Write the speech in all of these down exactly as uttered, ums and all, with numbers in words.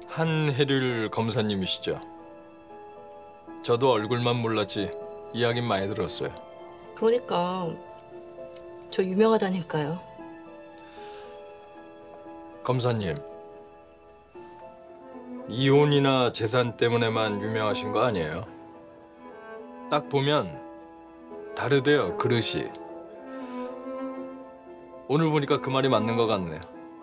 한혜률 검사님이시죠? 저도 얼굴만 몰랐지 이야긴 많이 들었어요. 그러니까 저 유명하다니까요. 검사님, 이혼이나 재산 때문에만 유명하신 거 아니에요? 딱 보면 다르대요, 그릇이. 오늘 보니까 그 말이 맞는 것 같네요.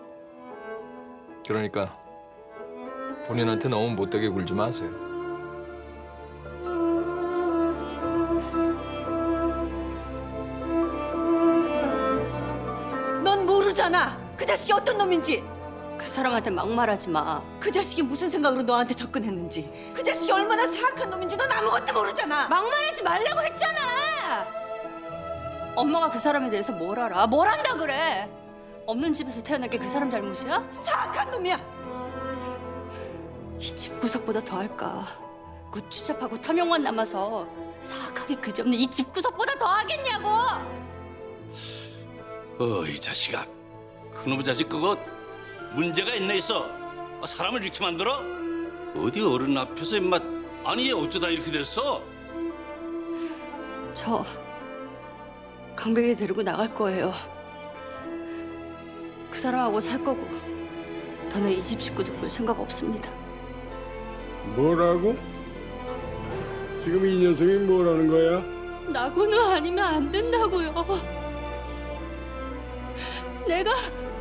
그러니까 본인한테 너무 못되게 굴지 마세요. 넌 모르잖아. 그 자식이 어떤 놈인지. 그 사람한테 막말하지 마. 그 자식이 무슨 생각으로 너한테 접근했는지. 그 자식이 얼마나 사악한 놈인지 넌 아무것도 모르잖아. 막말하지 말라고 했잖아. 엄마가 그 사람에 대해서 뭘 알아? 뭘 안다 그래? 없는 집에서 태어난 게 그 사람 잘못이야? 사악한 놈이야. 이 집 구석보다 더 할까? 구추잡하고 탐욕만 남아서 사악하게 그지없는 이 집 구석보다 더 하겠냐고! 어이 자식아, 그놈의 자식 그거 문제가 있네 있어. 사람을 이렇게 만들어? 어디 어른 앞에서 임마. 아니 얘 어쩌다 이렇게 됐어? 저 강백이 데리고 나갈 거예요. 그 사람하고 살 거고 더는 이 집 식구들 볼 생각 없습니다. 뭐라고? 지금 이 녀석이 뭐라는 거야? 나고는 아니면 안 된다고요. 내가